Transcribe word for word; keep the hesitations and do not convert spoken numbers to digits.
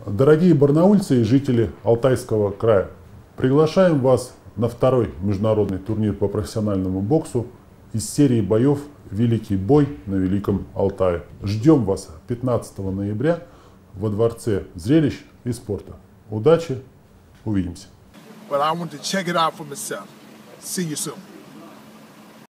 Дорогие барнаульцы и жители Алтайского края, приглашаем вас на второй международный турнир по профессиональному боксу из серии боев «Великий бой на Великом Алтае». Ждем вас пятнадцатого ноября во Дворце зрелищ и спорта. Удачи, увидимся. But I want to check it out for myself. See you soon.